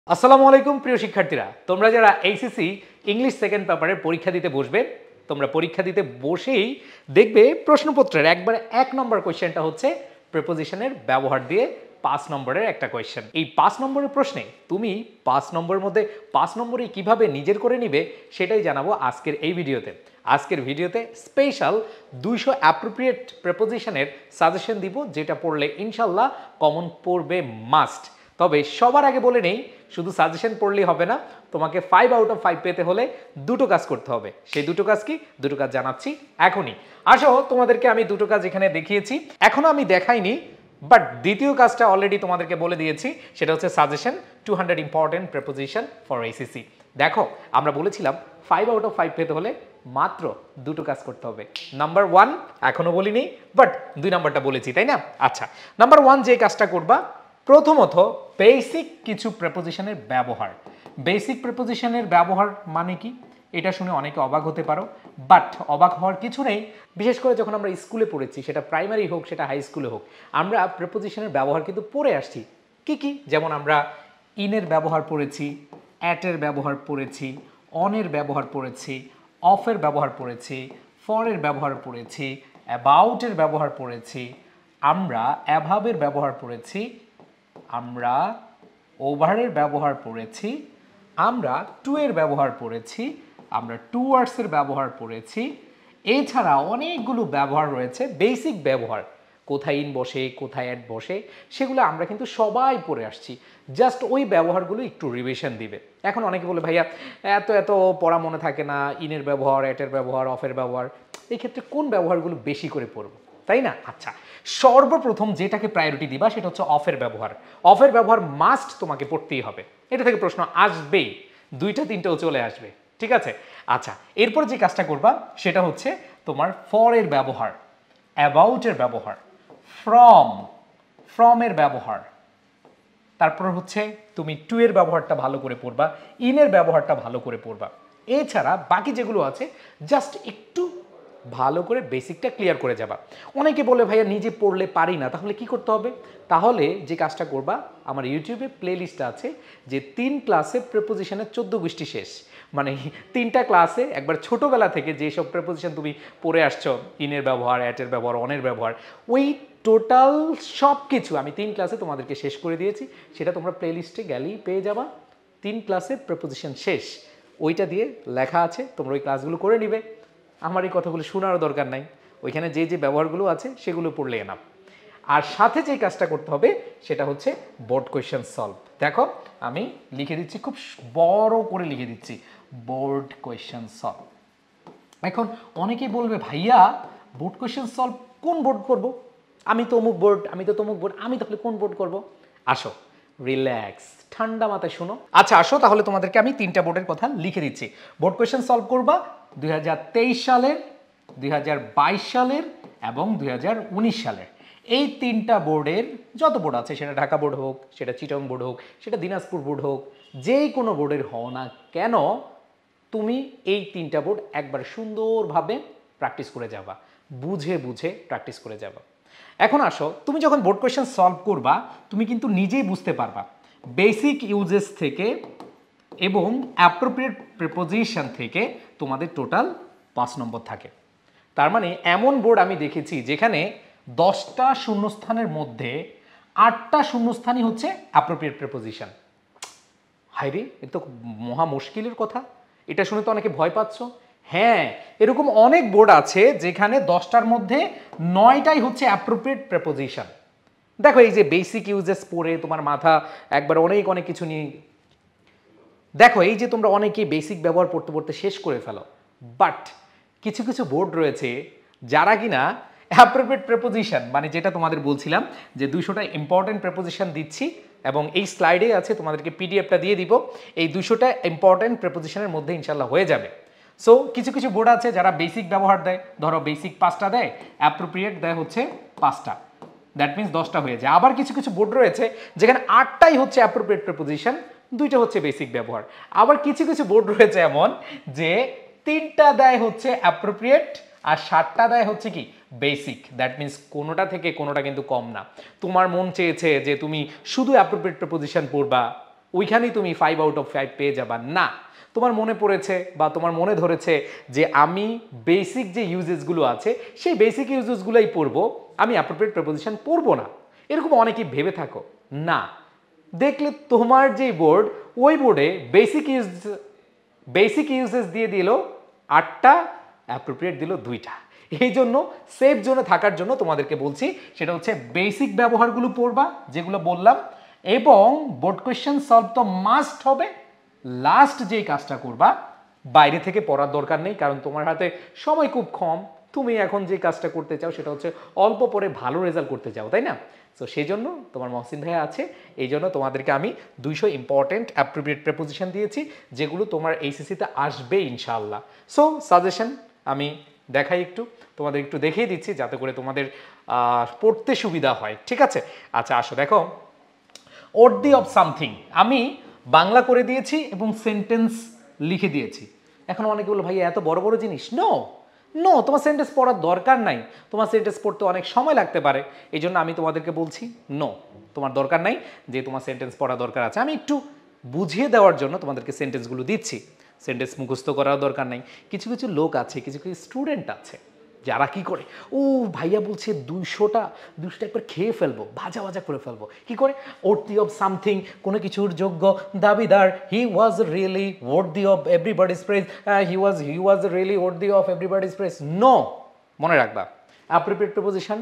আসসালামু আলাইকুম প্রিয় শিক্ষার্থীরা, তোমরা যারা এইচএসসি ইংলিশ সেকেন্ড পেপারের পরীক্ষা দিতে বসবে, তোমরা পরীক্ষা দিতে বসেই দেখবে প্রশ্নপত্রের একবারে 1 নম্বর কোয়েশ্চেনটা হচ্ছে প্রিপোজিশনের ব্যবহার দিয়ে 5 নম্বরের একটা কোয়েশ্চেন। এই 5 নম্বরের প্রশ্নে তুমি 5 নম্বরের মধ্যে 5 নম্বরই কিভাবে নিজের করে নিবে সেটাই জানাবো আজকের এই ভিডিওতে। আজকের ভিডিওতে স্পেশাল 200 অ্যাপ্রোপ্রিয়েট প্রিপোজিশনের সাজেশন দিব, যেটা পড়লে ইনশাল্লাহ কমন পড়বে মাস্ট। তবে সবার আগে বলে নেই, শুধু সাজেশন পড়লেই হবে না, তোমাকে 5 আউট অফ 5 পেতে হলে দুটো কাজ করতে হবে। সেই দুটো কাজ কি? দুটো কাজ জানাচ্ছি এখনই। আসো, তোমাদেরকে আমি দুটো কাজ এখানে দেখিয়েছি, এখনো আমি দেখাইনি, বাট দ্বিতীয় কাজটা অলরেডি তোমাদেরকে বলে দিয়েছি। সেটা হচ্ছে suggestion 200 important preposition for HSC. দেখো, আমরা বলেছিলাম 5 আউট অফ 5 পেতে হলে মাত্র দুটো কাজ করতে হবে। নাম্বার 1 এখনো বলিনি, বাট 2 নাম্বারটা বলেছি, তাই না? আচ্ছা, নাম্বার 1 যে কাজটা করবা, প্রথমত বেসিক কিছু প্রিপোজিশনের ব্যবহার। বেসিক প্রিপোজিশনের ব্যবহার মানে কি? এটা শুনে অনেকে অবাক হতে পারো, বাট অবাক হওয়ার কিছু নেই। বিশেষ করে যখন আমরা স্কুলে পড়েছি, সেটা প্রাইমারি হোক সেটা হাই স্কুলে হোক, আমরা প্রিপোজিশনের ব্যবহার কিন্তু পড়ে আসছি। কি কি? যেমন আমরা ইনের ব্যবহার পড়েছি, অ্যাটের ব্যবহার পড়েছি, অনের ব্যবহার পড়েছি, অফের ব্যবহার পড়েছি, ফরের ব্যবহার পড়েছি, অ্যাবাউটের ব্যবহার পড়েছি, আমরা অ্যাভাবের ব্যবহার পড়েছি, আমরা ওভারের ব্যবহার পড়েছি, আমরা টু এর ব্যবহার পড়েছি, আমরা টুয়ার্ডসের ব্যবহার পড়েছি। এছাড়া অনেকগুলো ব্যবহার রয়েছে, বেসিক ব্যবহার, কোথায় ইন বসে, কোথায় অ্যাট বসে, সেগুলো আমরা কিন্তু সবাই পড়ে আসছি। জাস্ট ওই ব্যবহারগুলো একটু রিভিশন দিবে। এখন অনেকে বলে, ভাইয়া এত এত পড়া মনে থাকে না, ইনের ব্যবহার, অ্যাটের ব্যবহার, অফের ব্যবহার, এই ক্ষেত্রে কোন ব্যবহারগুলো বেশি করে পড়বো, তাই না? আচ্ছা, সর্বপ্রথম যেটাকে প্রায়োরিটি দিবা সেটা হচ্ছে অফের ব্যবহার। অফের ব্যবহার মাস্ট তোমাকে পড়তেই হবে, এটা থেকে প্রশ্ন আসবেই, 2টা 3টাও চলে আসবে, ঠিক আছে? আচ্ছা, এরপর যে কাজটা করবা সেটা হচ্ছে তোমার ফরের ব্যবহার, অ্যাবাউটের ব্যবহার, ফ্রমের ব্যবহার, তারপর হচ্ছে তুমি টু এর ব্যবহারটা ভালো করে পড়বা, ইনের ব্যবহারটা ভালো করে পড়বা। এছাড়া বাকি যেগুলো আছে জাস্ট একটু ভালো করে বেসিকটা ক্লিয়ার করে যাবা। অনেকে বলে, ভাইয়া নিজে পড়লে পারি না, তাহলে কি করতে হবে? তাহলে যে কাজটা করবা, আমার ইউটিউবে প্লে লিস্ট আছে, যে 3 ক্লাসে প্রিপোজিশনের 14 গোষ্ঠী শেষ, মানে 3টা ক্লাসে একবার ছোটোবেলা থেকে যেসব প্রিপোজিশন তুমি পড়ে আসছো, ইনের ব্যবহার, অ্যাটের ব্যবহার, অনের ব্যবহার, ওই টোটাল সব কিছু আমি 3 ক্লাসে তোমাদেরকে শেষ করে দিয়েছি। সেটা তোমরা প্লে লিস্টে গেলেই পেয়ে যাবা। 3 ক্লাসের প্রিপোজিশন শেষ, ওইটা দিয়ে লেখা আছে, তোমরা ওই ক্লাসগুলো করে নিবে। আমার এই কথাগুলো শোনারও দরকার নাই, ওইখানে যে যে ব্যবহারগুলো আছে সেগুলো পড়লে এনাফ। আর সাথে যে কাজটা করতে হবে সেটা হচ্ছে বোর্ড কোয়েশ্চেন সলভ। দেখো, আমি লিখে দিচ্ছি, খুব বড় করে লিখে দিচ্ছি, বোর্ড কোয়েশ্চেন সলভ। এখন অনেকেই বলবে, ভাইয়া বোর্ড কোয়েশ্চেন সলভ কোন বোর্ড করব? আমি তো অমুক বোর্ড, আমি তো তমুক বোর্ড, আমি তাহলে কোন বোর্ড করব? আসো, রিল্যাক্স, ঠান্ডা মাথায় শোনো। আচ্ছা আসো, তাহলে তোমাদেরকে আমি 3টা বোর্ডের কথা লিখে দিচ্ছি। বোর্ড কোয়েশ্চেন সলভ করবা 2023 সালের, 2022 সালের এবং 2019 সালের। এই 3টা বোর্ডের যত বোর্ড আছে, সেটা ঢাকা বোর্ড হোক, সেটা চিটাগং বোর্ড হোক, সেটা দিনাজপুর বোর্ড হোক, যেই কোনো বোর্ডের হও না কেন, তুমি এই 3টা বোর্ড একবার সুন্দরভাবে প্র্যাকটিস করে যাবা, বুঝে বুঝে প্র্যাকটিস করে যাবা। এখন আসো, তুমি যখন বোর্ড কোয়েশ্চেন সলভ করবা, তুমি কিন্তু নিজেই বুঝতে পারবা বেসিক ইউজেস থেকে এবং অ্যাপ্রোপ্রিয়েট প্রিপোজিশন থেকে তোমাদের টোটাল 5 নম্বর থাকে। তার মানে এমন বোর্ড আমি দেখেছি যেখানে 10টা শূন্যস্থানের মধ্যে 8টা শূন্যস্থানই হচ্ছে অ্যাপ্রোপ্রিয়েট প্রিপোজিশন। হাইরে, এ তো মহা মুশকিলের কথা। এটা শুনে তো অনেকে ভয় পাচ্ছ। হ্যাঁ, এরকম অনেক বোর্ড আছে যেখানে 10টার মধ্যে 9টাই হচ্ছে অ্যাপ্রোপ্রিয়েট প্রিপোজিশন। দেখো, এই যে বেসিক ইউজেস পড়ে তোমার মাথা একবার অনেক অনেক কিছু নিয়ে, দেখো এই যে তোমরা অনেকেই বেসিক ব্যবহার পড়তে পড়তে শেষ করে ফেলো, বাট কিছু কিছু বোর্ড রয়েছে যারা কিনা অ্যাপ্রোপ্রিয়েট প্রিপোজিশন, মানে যেটা তোমাদের বলছিলাম যে 200টা ইম্পর্টেন্ট প্রিপোজিশন দিচ্ছি, এবং এই স্লাইডে আছে, তোমাদেরকে পিডিএফটা দিয়ে দিব, এই 200টা ইম্পর্টেন্ট প্রিপোজিশনের মধ্যে ইনশাল্লাহ হয়ে যাবে। সো কিছু কিছু বোর্ড আছে যারা বেসিক ব্যবহার দেয়, ধরো বেসিক 5টা দেয়, অ্যাপ্রোপ্রিয়েট দেয় হচ্ছে 5টা, দ্যাট মিনস 10টা হয়ে যায়। আবার কিছু কিছু বোর্ড রয়েছে যেখানে 8টাই হচ্ছে অ্যাপ্রোপ্রিয়েট প্রিপোজিশন, 2টা হচ্ছে বেসিক ব্যবহার। আবার কিছু কিছু বোর্ড রয়েছে এমন যে 3টা দেয় হচ্ছে অ্যাপ্রোপ্রিয়েট আর 7টা দেয় হচ্ছে কি বেসিক, দ্যাট মিনস কোনোটা থেকে কোনোটা কিন্তু কম না। তোমার মন চেয়েছে যে তুমি শুধু অ্যাপ্রোপ্রিয়েট প্রিপোজিশন পড়বা, ওইখানেই তুমি 5 আউট অফ 5 পেয়ে যাবা না। তোমার মনে পড়েছে বা তোমার মনে ধরেছে যে আমি বেসিক যে ইউজেসগুলো আছে সেই বেসিক ইউজেসগুলোই পড়বো, আমি অ্যাপ্রোপ্রিয়েট প্রিপোজিশন পড়বো না, এরকম অনেকেই ভেবে থাকো। না, দেখলে তোমার যে বোর্ড, ওই বোর্ডে বেসিক ইউজেস দিয়ে দিল 8টা, অ্যাপ্রোপ্রিয়েট দিল 2টা। এই জন্য সেফ জোনে থাকার জন্য তোমাদেরকে বলছি সেটা হচ্ছে বেসিক ব্যবহারগুলো পড়বা যেগুলো বললাম, এবং বোর্ড কোয়েশ্চেন সলভ তো মাস্ট হবে। লাস্ট যেই কাজটা করবা, বাইরে থেকে পড়ার দরকার নেই, কারণ তোমার হাতে সময় খুব কম। তুমি এখন যে কাজটা করতে চাও সেটা হচ্ছে অল্প পরে ভালো রেজাল্ট করতে চাও, তাই না? সো সেই জন্য তোমার মহসিন ভাইয়া আছে, এই জন্য তোমাদেরকে আমি 200 ইম্পর্টেন্ট অ্যাপ্রোপ্রিয়েট প্রিপোজিশন দিয়েছি যেগুলো তোমার এইচএসসিতে আসবে ইনশাআল্লাহ। সো সাজেশন আমি দেখাই একটু, তোমাদের একটু দেখিয়ে দিচ্ছি যাতে করে তোমাদের পড়তে সুবিধা হয়, ঠিক আছে? আচ্ছা আসো দেখো, ওর্দি অফ সামথিং আমি বাংলা করে দিয়েছি এবং সেন্টেন্স লিখে দিয়েছি। এখন অনেকে বলো ভাই এত বড় বড় জিনিস, নো নো, তোমার সেন্টেন্স পড়ার দরকার নাই, তোমার সেন্টেন্স পড়তে অনেক সময় লাগতে পারে, এই জন্য আমি তোমাদেরকে বলছি নো, তোমার দরকার নাই যে তোমার সেন্টেন্স পড়া দরকার আছে। আমি একটু বুঝিয়ে দেওয়ার জন্য তোমাদেরকে সেন্টেন্সগুলো দিচ্ছি, সেন্টেন্স মুখস্থ করার দরকার নাই। কিছু কিছু লোক আছে, কিছু কিছু স্টুডেন্ট আছে যারা কি করে, ও ভাইয়া বলছে 200টা একবার খেয়ে ফেলবো, ভাজা ভাজা করে ফেলবো। কি করে? ওর্দি অফ সামথিং, কোনো কিছুর যোগ্য দাবিদার, he was really worthy of everybody's praise, he was really worthy of everybody's praise. No, মনে রাখবা অ্যাপ্রোপ্রিয়েট প্রিপোজিশন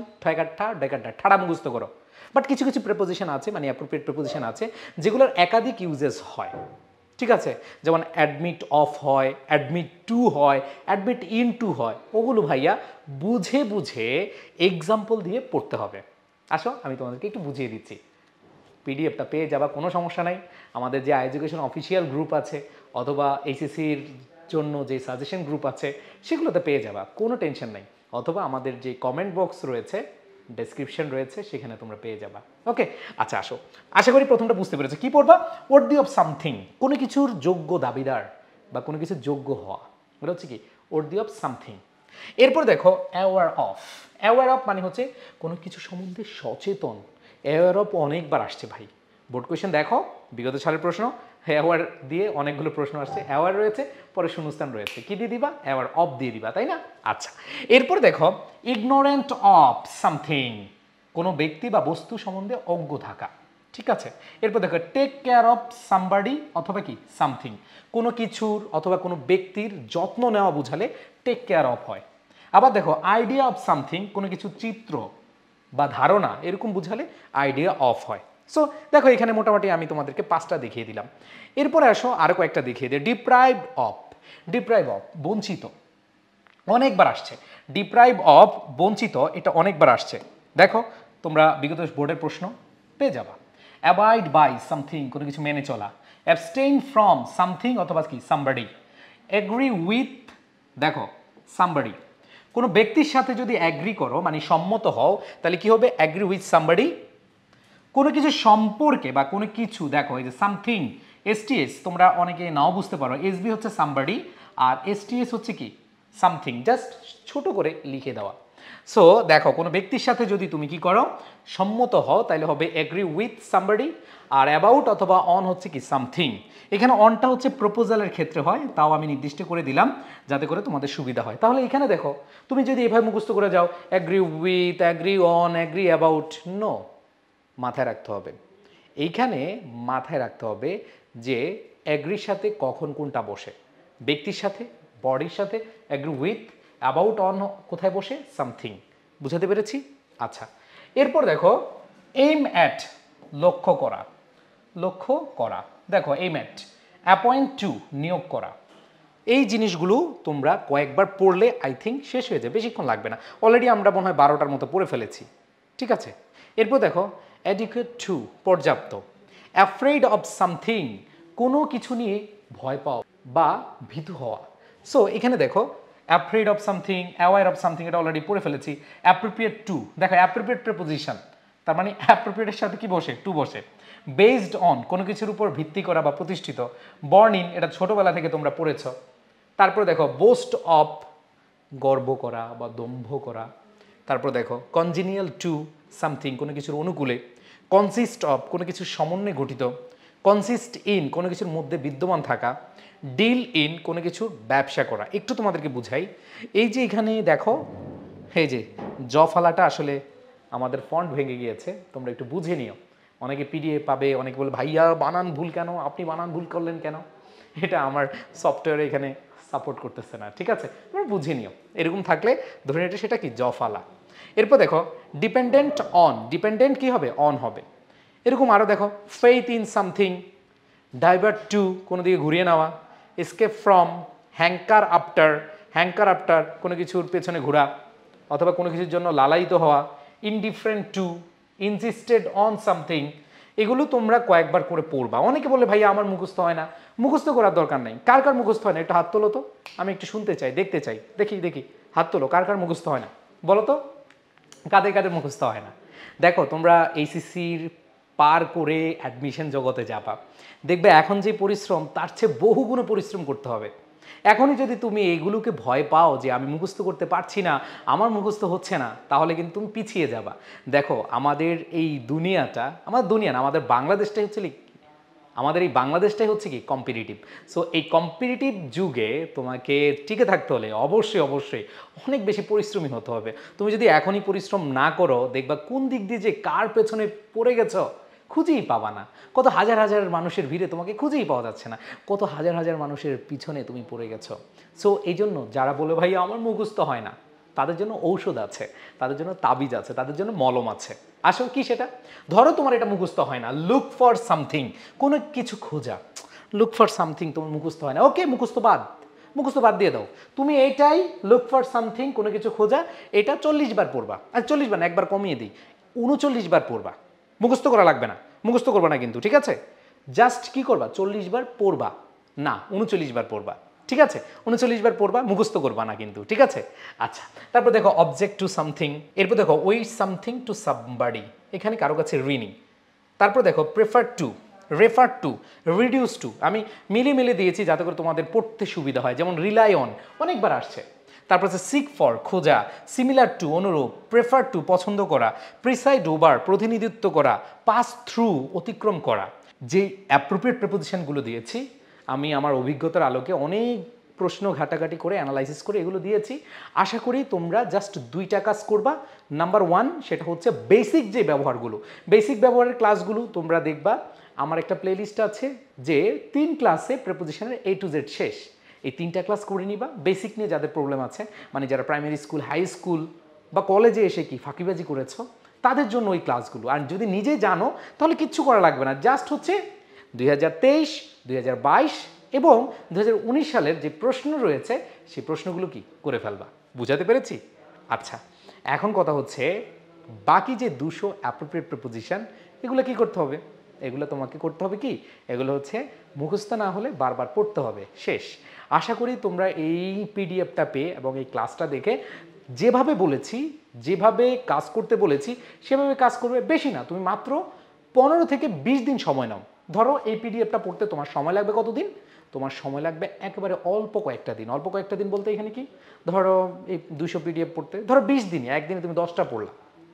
ঠাড়া মুখস্থ করো। বাট কিছু কিছু প্রিপোজিশন আছে, মানে অ্যাপ্রোপ্রিয়েট প্রিপোজিশন আছে যেগুলোর একাধিক ইউজেস হয়, ঠিক আছে? যেমন অ্যাডমিট অফ হয়, অ্যাডমিট টু হয়, অ্যাডমিট ইন টু হয়, ওগুলো ভাইয়া বুঝে বুঝে এক্সাম্পল দিয়ে পড়তে হবে। আসো আমি তোমাদেরকে একটু বুঝিয়ে দিচ্ছি, পিডিএফটা পেয়ে যাবা, কোনো সমস্যা নাই। আমাদের যে এডুকেশন অফিসিয়াল গ্রুপ আছে অথবা এইচএসসির জন্য যে সাজেশন গ্রুপ আছে সেগুলোতে পেয়ে যাবা, কোনো টেনশন নাই। অথবা আমাদের যে কমেন্ট বক্স রয়েছে, ডেসক্রিপশন রয়েছে, সেখানে তোমরা পেয়ে যাবা। ওকে, আচ্ছা আসো, আশা করি প্রথমটা বুঝতে পেরেছো। কি পড়বা? ওর্দি অফ সামথিং, কোনো কিছুর যোগ্য দাবিদার বা কোনো কিছুর যোগ্য হওয়া, এটা হচ্ছে কি ওর্দি অফ সামথিং। এরপর দেখো অ্যাওয়ার অফ। অ্যাওয়ার অফ মানে হচ্ছে কোনো কিছু সম্বন্ধে সচেতন। অ্যাওয়ার অফ অনেকবার আসছে ভাই, বোর্ড কোয়েশ্চেন দেখো, বিগত সালের প্রশ্ন, অ্যাওয়ার দিয়ে অনেকগুলো প্রশ্ন আসছে। অ্যাওয়ার রয়েছে, পরে শূন্যস্থান রয়েছে, কি দিয়ে দিবা? অ্যাওয়ার অফ দিয়ে দিবা, তাই না? আচ্ছা, এরপর দেখো ইগনোরেন্ট অফ সামথিং, কোনো ব্যক্তি বা বস্তু সম্বন্ধে অজ্ঞ থাকা, ঠিক আছে? এরপর দেখো টেক কেয়ার অফ সামবাডি অথবা কি সামথিং, কোনো কিছুর অথবা কোনো ব্যক্তির যত্ন নেওয়া বুঝালে টেক কেয়ার অফ হয়। আবার দেখো আইডিয়া অফ সামথিং, কোনো কিছু চিত্র বা ধারণা এরকম বুঝালে আইডিয়া অফ হয়। সো দেখো এখানে মোটামুটি আমি তোমাদেরকে 5টা দেখিয়ে দিলাম। এরপরে আসো আরো কয়েকটা দেখিয়ে দিই। ডিপ্রাইভড অফ, ডিপ্রাইভ অফ বঞ্চিত, অনেকবার আসছে। ডিপ্রাইভ অফ বঞ্চিত, এটা অনেকবার আসছে। দেখো তোমরা বিগত বোর্ডের প্রশ্ন পেয়ে যাবা। অ্যাভয়েড বাই সামথিং, কোনো কিছু মেনে চলা। অ্যাবস্টেইন ফ্রম সামথিং অথবা কি সামবাডি। এগ্রি উইথ, দেখো সামবাডি, কোনো ব্যক্তির সাথে যদি অ্যাগ্রি করো মানে সম্মত হও তাহলে কি হবে? Agree with somebody. কোনো কিছু সম্পর্কে বা কোনো কিছু, দেখো এই যে সামথিং, এসটিএস তোমরা অনেকে নাও বুঝতে পারো, এসবি হচ্ছে সামবাডি আর এসটিএস হচ্ছে কি সামথিং, জাস্ট ছোট করে লিখে দেওয়া। সো দেখো কোনো ব্যক্তির সাথে যদি তুমি কি করো সম্মত হও তাহলে হবে এগ্রি উইথ সামবাডি, আর অ্যাবাউট অথবা অন হচ্ছে কি সামথিং। এখানে অনটা হচ্ছে প্রপোজালের ক্ষেত্রে হয়, তাও আমি নির্দিষ্ট করে দিলাম যাতে করে তোমাদের সুবিধা হয়। তাহলে এখানে দেখো তুমি যদি এভাবে মুখস্থ করে যাও agree with, agree on, agree about, no, মাথায় রাখতে হবে, এইখানে মাথায় রাখতে হবে যে অ্যাগ্রির সাথে কখন কোনটা বসে, ব্যক্তির সাথে, বডির সাথে অ্যাগ্রি উইথ, অ্যাবাউট অন কোথায় বসে? সামথিং। বুঝাতে পেরেছি? আচ্ছা, এরপর দেখো এইম অ্যাট, লক্ষ্য করা, লক্ষ্য করা। দেখো এইম অ্যাট, অ্যাপয়েন্ট টু, নিয়োগ করা। এই জিনিসগুলো তোমরা কয়েকবার পড়লে আই থিঙ্ক শেষ হয়ে যাবে, বেশিক্ষণ লাগবে না। অলরেডি আমরা মনে হয় 12টার মতো পড়ে ফেলেছি, ঠিক আছে? এরপর দেখো অ্যাডিকুয়েট টু, পর্যাপ্ত। অ্যাফ্রেড অফ সামথিং, কোনো কিছু নিয়ে ভয় পাওয়া বা ভীতু হওয়া। সো এখানে দেখো afraid of something, aware of something, এটা অলরেডি পড়ে ফেলেছি। অ্যাপ্রোপ্রিয়েট টু, দেখো অ্যাপ্রোপ্রিয়েট প্রিপোজিশন, তার মানে অ্যাপ্রোপ্রিয়েটের সাথে কি বসে? টু বসে। বেসড অন, কোনো কিছুর উপর ভিত্তি করা বা প্রতিষ্ঠিত। বর্ন ইন, এটা ছোটবেলা থেকে তোমরা পড়েছ। তারপর দেখো বোস্ট অফ, গর্ব করা বা দম্ভ করা। তারপর দেখো কনজিনিয়াল টু সামথিং, কোনো কিছুর অনুকূলে। কনসিস্ট অফ, কোনো কিছুর সমন্বয়ে গঠিত। কনসিস্ট ইন কোনো কিছুর মধ্যে বিদ্যমান থাকা, ডিল ইন কোনো কিছুর ব্যবসা করা। একটু তোমাদেরকে বুঝাই, এই যে এখানে দেখো এই যে জ ফালাটা আসলে আমাদের ফন্ট ভেঙে গিয়েছে, তোমরা একটু বুঝে নিও। অনেকে পিডিএফ পাবে, অনেকে বলে ভাইয়া বানান ভুল কেন, আপনি বানান ভুল করলেন কেন, এটা আমার সফটওয়্যারে এখানে সাপোর্ট করতেছে না, ঠিক আছে, তোমরা বুঝে নিও। এরকম থাকলে ধরে এটা সেটা কি জ ফালা। এরপর দেখো ডিপেন্ডেন্ট অন, ডিপেন্ডেন্ট কি হবে অন হবে। এরকম আরও দেখো faith in something, divert to কোনো দিকে ঘুরিয়ে নেওয়া, escape from, hanker after, hanker after কোনো কিছুর পেছনে ঘোরা অথবা কোনো কিছুর জন্য লালায়িত হওয়া, indifferent to, insisted on something. এগুলো তোমরা কয়েকবার করে পড়বা। অনেকে বলে ভাইয়া আমার মুখস্থ হয় না, মুখস্থ করার দরকার নেই। কার কার মুখস্থ হয় না একটু হাত তোলো তো, আমি একটু শুনতে চাই, দেখতে চাই, দেখি দেখি হাত তোলো, কার কার মুখস্থ হয় না বলো তো, কাদের কাদের মুখস্থ হয় না। দেখো তোমরা এইচএসসির পার করে অ্যাডমিশন জগতে যাবা, দেখবে এখন যে পরিশ্রম তার চেয়ে বহুগুণে পরিশ্রম করতে হবে। এখনই যদি তুমি এইগুলোকে ভয় পাও যে আমি মুখস্থ করতে পারছি না, আমার মুখস্থ হচ্ছে না, তাহলে কিন্তু তুমি পিছিয়ে যাবা। দেখো আমাদের এই দুনিয়াটা, আমাদের দুনিয়া না, আমাদের বাংলাদেশটাই হচ্ছে আমাদের এই বাংলাদেশটাই হচ্ছে কি কম্পিটিটিভ। সো এই কম্পিটিটিভ যুগে তোমাকে টিকে থাকতে হলে অবশ্যই অবশ্যই অনেক বেশি পরিশ্রমী হতে হবে। তুমি যদি এখনই পরিশ্রম না করো, দেখবা কোন দিক দিয়ে যে কার পেছনে পড়ে গেছো খুঁজেই পাবা না। কত হাজার হাজার মানুষের ভিড়ে তোমাকে খুঁজেই পাওয়া যাচ্ছে না, কত হাজার হাজার মানুষের পিছনে তুমি পড়ে গেছো। সো এই জন্য যারা বলে ভাই আমার মুখস্থ হয় না, তাদের জন্য ঔষধ আছে, তাদের জন্য তাবিজ আছে, তাদের জন্য মলম আছে। আসলে কি সেটা, ধরো তোমার এটা মুখস্থ হয় না, লুক ফর সামথিং, কোনো কিছু খোঁজা, লুক ফর সামথিং তোমার মুখস্থ হয় না, ওকে মুখস্থ বাদ দিয়ে দাও। তুমি এইটাই লুক ফর সামথিং কোনো কিছু খোঁজা, এটা 40 বার পড়বা, আর 40 বার না, একবার কমিয়ে দিই, 39 বার পড়বা। মুখস্থ করা লাগবে না, মুখস্থ করবা না কিন্তু, ঠিক আছে, জাস্ট কি করবা 40 বার পড়বা, না 39 বার পড়বা, ঠিক আছে, 39 বার পড়বা, মুখস্থ করবা না কিন্তু, ঠিক আছে। আচ্ছা, তারপর দেখো অবজেক্ট টু সামথিং, এরপর দেখো ওই সামথিং টু সামবাডি, এখানে কারো কাছে ঋণী। তারপর দেখো prefer to, refer to, reduce to, আমি মিলে দিয়েছি যাতে করে তোমাদের পড়তে সুবিধা হয়, যেমন রিলাই অন অনেকবার আসছে। তারপর হচ্ছে সিক ফর খোঁজা, সিমিলার টু অনুরূপ, প্রেফার টু পছন্দ করা, প্রিসাইড ওভার প্রতিনিধিত্ব করা, পাস থ্রু অতিক্রম করা। যে অ্যাপ্রোপ্রিয়েট প্রিপোজিশনগুলো দিয়েছি আমি আমার অভিজ্ঞতার আলোকে অনেক প্রশ্ন ঘাটাঘাটি করে অ্যানালাইসিস করে এগুলো দিয়েছি। আশা করি তোমরা জাস্ট 2টা কাজ করবা। নাম্বার 1 সেটা হচ্ছে বেসিক যে ব্যবহারগুলো, বেসিক ব্যবহারের ক্লাসগুলো তোমরা দেখবা। আমার একটা প্লেলিস্ট আছে যে 3 ক্লাসে প্রিপোজিশনের A to Z শেষ, এই 3টা ক্লাস করে নিবা। বেসিক নিয়ে যাদের প্রবলেম আছে, মানে যারা প্রাইমারি স্কুল, হাই স্কুল বা কলেজে এসে কি ফাঁকিবাজি করেছো, তাদের জন্য ওই ক্লাসগুলো। আর যদি নিজে জানো তাহলে কিচ্ছু করা লাগবে না, জাস্ট হচ্ছে 2023, 2022 এবং 2019 সালের যে প্রশ্ন রয়েছে সেই প্রশ্নগুলো কি করে ফেলবা। বুঝাতে পেরেছি? আচ্ছা, এখন কথা হচ্ছে বাকি যে 200 অ্যাপ্রোপ্রিয়েট প্রিপোজিশন, এগুলো কি করতে হবে? এগুলো তোমাকে করতে হবে কি, এগুলো হচ্ছে মুখস্থ না হলে বারবার পড়তে হবে, শেষ। আশা করি তোমরা এই পিডিএফটা পেয়ে এবং এই ক্লাসটা দেখে যেভাবে বলেছি, যেভাবে কাজ করতে বলেছি সেভাবে কাজ করবে। বেশি না, তুমি মাত্র 15 থেকে 20 দিন সময় নাও। ধরো এই পিডিএফটা পড়তে তোমার সময় লাগবে কতদিন? তোমার সময় লাগবে একেবারে অল্প কয়েকটা দিন। অল্প কয়েকটা দিন বলতে এখানে কি, ধরো এই 200 পিডিএফ পড়তে ধরো 20 দিনে, একদিনে তুমি 10টা পড়লা।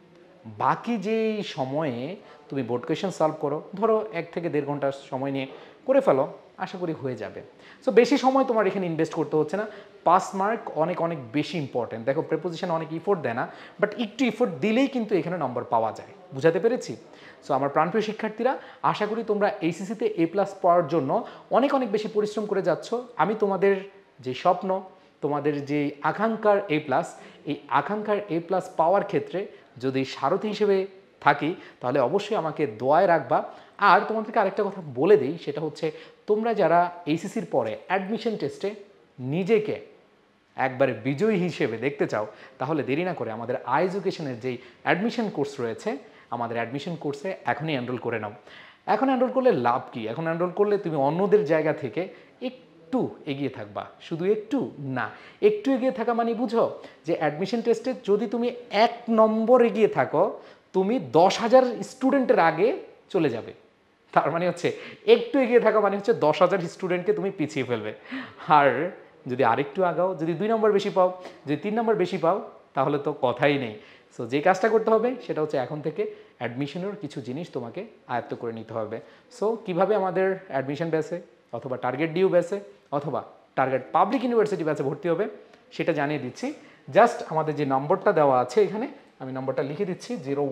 বাকি যে সময়ে তুমি বোর্ড কোয়েশ্চেন সলভ করো, ধরো 1 থেকে 1.5 ঘন্টা সময় নিয়ে করে ফেলো, আশা করি হয়ে যাবে। সো বেশি সময় তোমার এখানে ইনভেস্ট করতে হচ্ছে না। পাস মার্ক অনেক অনেক বেশি ইম্পর্টেন্ট। দেখো প্রিপোজিশন অনেক ইফোর্ট দেয় না, বাট একটু ইফোর্ট দিলেই কিন্তু এখানে নম্বর পাওয়া যায়। বুঝাতে পেরেছি? সো আমার প্রাণপ্রিয় শিক্ষার্থীরা, আশা করি তোমরা এইচএসসিতে A+ পাওয়ার জন্য অনেক অনেক বেশি পরিশ্রম করে যাচ্ছ। আমি তোমাদের যে স্বপ্ন, তোমাদের যে আকাঙ্ক্ষার A+, এই আকাঙ্ক্ষার A+ পাওয়ার ক্ষেত্রে যদি সারথি হিসেবে থাকি তাহলে অবশ্যই আমাকে দোয়ায় রাখবা। আর তোমাদেরকে আরেকটা কথা বলে দিই, সেটা হচ্ছে তোমরা যারা এইচএসসির পরে অ্যাডমিশন টেস্টে নিজেকে একবারে বিজয়ী হিসেবে দেখতে চাও, তাহলে দেরি না করে আমাদের এডুকেশনের যেই অ্যাডমিশন কোর্স রয়েছে, আমাদের অ্যাডমিশন কোর্সে এখনই এনরোল করে নাও। এখন এনরোল করলে লাভ কি? এখন এনরোল করলে তুমি অন্যদের জায়গা থেকে একটু এগিয়ে থাকবা। শুধু একটু না, একটু এগিয়ে থাকা মানে বুঝো যে অ্যাডমিশন টেস্টে যদি তুমি 1 নম্বর এগিয়ে থাকো, তুমি 10,000 স্টুডেন্টের আগে চলে যাবে। তার মানে হচ্ছে একটু এগিয়ে থাকা মানে হচ্ছে 10,000 স্টুডেন্টকে তুমি পিছিয়ে ফেলবে। আর যদি আরেকটু আগাও, যদি 2 নম্বর বেশি পাও, যদি 3 নম্বর বেশি পাও, তাহলে তো কথাই নেই। সো যে কাজটা করতে হবে সেটা হচ্ছে এখন থেকে অ্যাডমিশনের কিছু জিনিস তোমাকে আয়ত্ত করে নিতে হবে। সো কিভাবে আমাদের অ্যাডমিশন ব্যাচে অথবা টার্গেট ডিউ ব্যাচে অথবা টার্গেট পাবলিক ইউনিভার্সিটি ব্যাচে ভর্তি হবে সেটা জানিয়ে দিচ্ছি। জাস্ট আমাদের যে নম্বরটা দেওয়া আছে এখানে, আমি নম্বরটা লিখে দিচ্ছি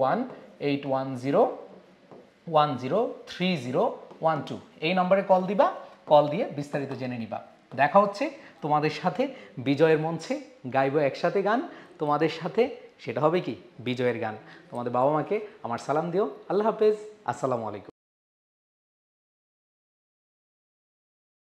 018101030112। এই নম্বরে কল দিবা, কল দিয়ে বিস্তারিত জেনে নিবা। দেখা হচ্ছে তোমাদের সাথে বিজয়ের মঞ্চে, গাইবো একসাথে গান তোমাদের সাথে, সেটা হবে কি বিজয়ের গান। তোমাদের বাবা মাকে আমার সালাম দিও। আল্লাহ হাফেজ, আসসালামু আলাইকুম।